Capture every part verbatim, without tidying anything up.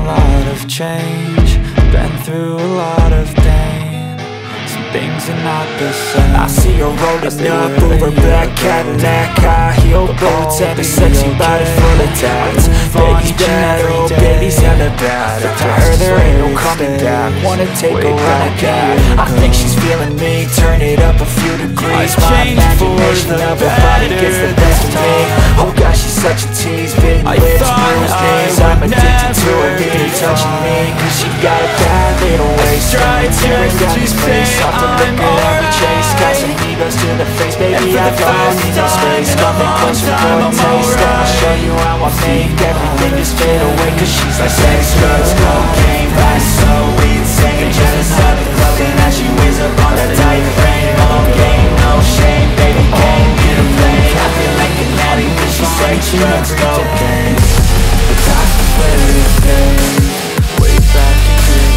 lot of change, been through a lot of pain. Some things are not the same. I see her rolling up, Uber black Cadillac, high heel boots, and a sexy body full of tats. Baby's bad, oh baby's hella bad. To her there ain't no coming back. Wanna take a run at that. I think she's feeling me, turn it up a few degrees. My imagination of her body gets the best of me. Oh gosh, she's such a tease, big lips, bruised knees. I'm addicted to her, need her touching me, cause she got a bad little waist. And it's tearing down his face, off the liquor that we chase. Got some egos to the face, baby, I don't need no space. Coming close for more taste, and I'll show you how I make everything just fade away. Cause she's like sex, drugs, cocaine, vice, so insane. Jealous of the clothing that she wears up on the tight frame. No game, no shame, baby, can't get a plane. I feel like an addict cause she's sex, drugs, cocaine. The top is where it stays, way back into the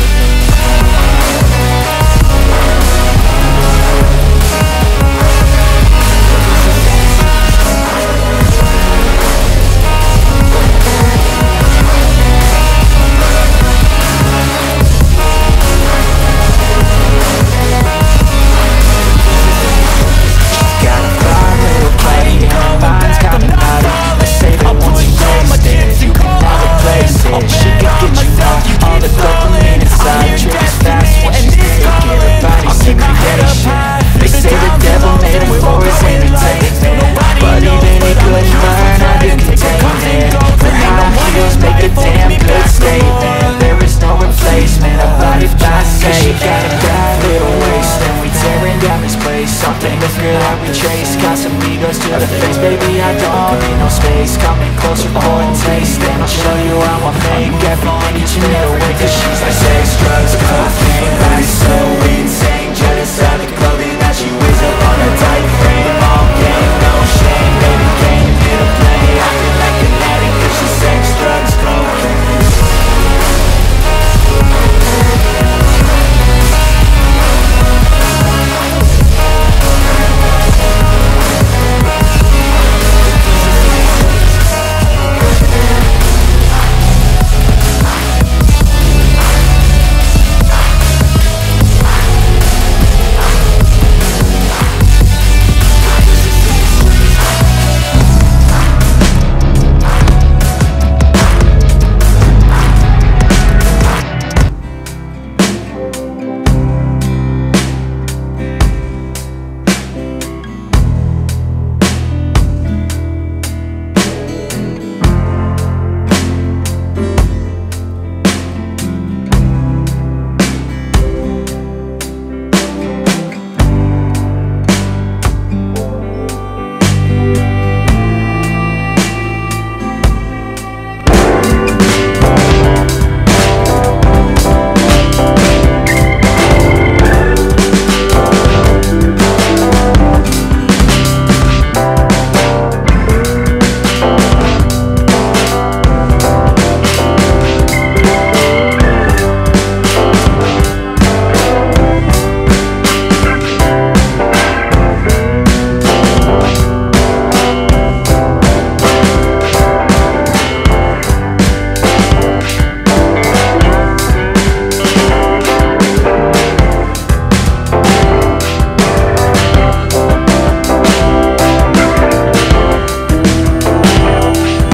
baby, I don't need no space. Coming closer for a taste, and I'll show you how I make everything you need away. Cause she's like sex, drugs, cocaine, vice, so we